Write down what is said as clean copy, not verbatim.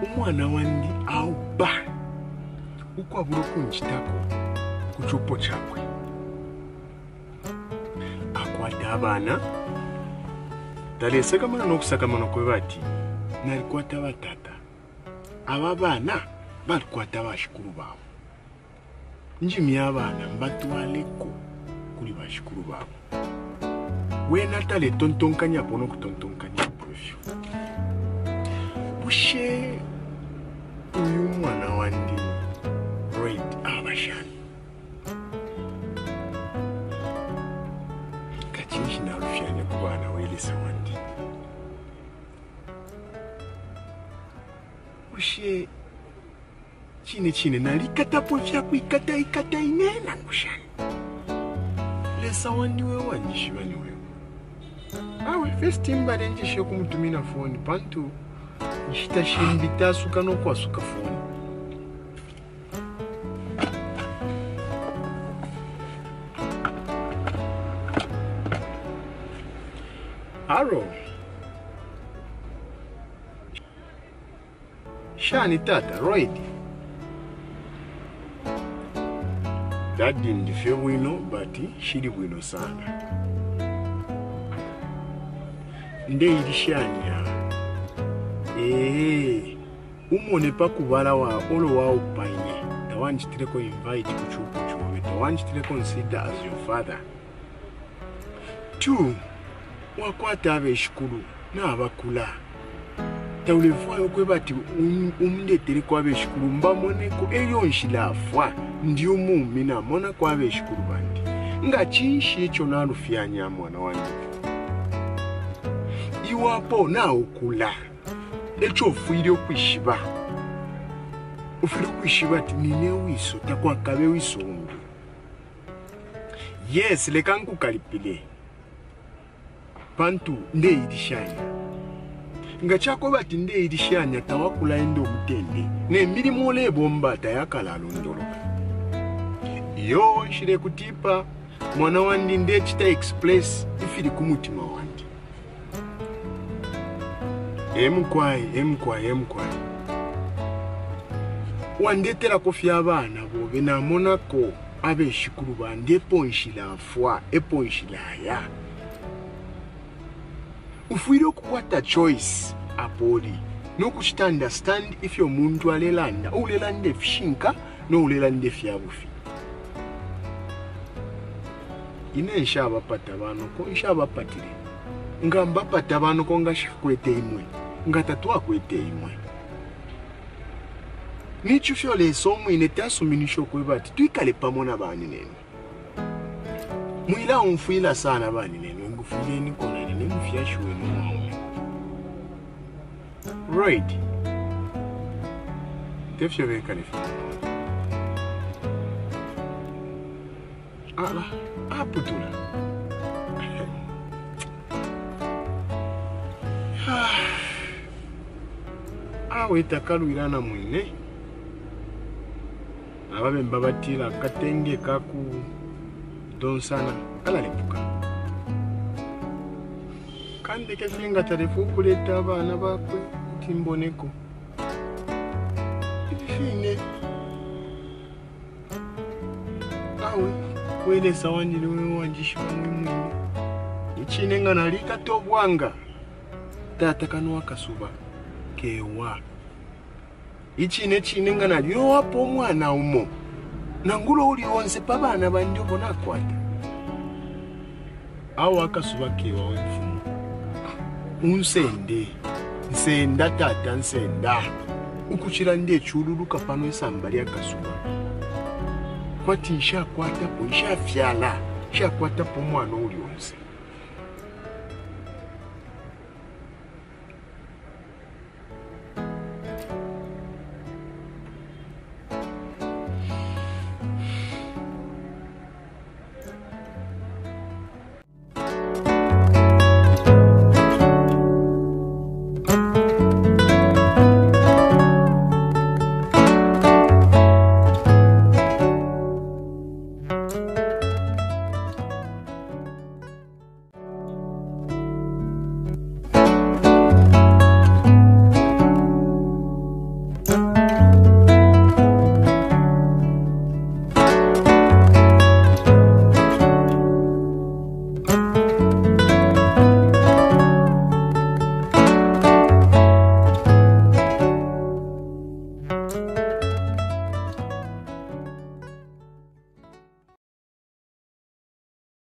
umwana wandi auba ukwabura kunchitako kuchopo chakwe akwata abana talesekamana nokusakamana kwebati nalikwata batata aba bana balikwata bashikuru babo njimi abana mbatwaleko kuli bashikuru babo wena tale tontonkanya pono kutontonkanya profyo bushe uyu mwana wandi right abashani kachinshi na rufyane kubana welesa wandi bushe chine nalikatapo chakuikata ikata inena ngushani lesa wandi we wanjishibani we awe first mbale njishe kumutumina phone pantu nshitashindita suka no kwasuka phone Haro Shani tata right That didn't feel wino but shidi wino sana Nde ilishanya umone pa kubala wa olo wa upanye tawanchitireko invite kuchupu chuwe tawanchitireko consider as your father 2 wakwata abeshikuru n'abakula tawulefwayo kwebati umndeteri kwabeshikuru mbamoneko eyo nshilafwa ndi umumi namona kwabeshikuru bandi ngachinshi echo nalufyanya mwana wange iwapo na okula echo ofwire okwishiba ofwire okwishiba ati nine wiso takwakabe wiso umbi yes lekanku kalipile pantu nde idishanya ngachako bati nde idishanya tawakula endo mutende ne milimo ole bomba tayakala londolo yo shire kutipa mwana wandi nde chita express ifiri kumutima wandi emkwai wandetera kofya abana bobe na monako abeshikuru bande ponshila fwa eponshilaya ufwire okukwata choice apoli nokuchita understand if yo muntu alelanda ulelande fishinka no ulelande fyabufi ine nshaba pata bano ko nshaba patire ngamba pata bano ko ngashikwete imwe ngatatwa kwete imwe nichu fyole somu inetasu minisho kwebati tuikale pamona bani nene muila umfuila sana bani nene ngufile ni kona nene mfyashwe no maume right tefyo veka ni ala aputula awe takaluirana mwine ababe mbabatira katenge kaku donsana ala lepuka kandi kefinga tarefu kuleta abana bakwe timboneko ifine awe wele sawandi lewe wanjisha mwini ichine ngana lika tobwanga tata kanu wakasuba kewa ichine ngana lyo wapo mwana umo nangulo uli onse pabana bandio bona kwata awa akasuba kewa wefumu nsenda tata nsenda ukuchira nde chululu kapano esambali akasuba kwati nsha kwata po nsha fyala nsha kwata po mwana uli onse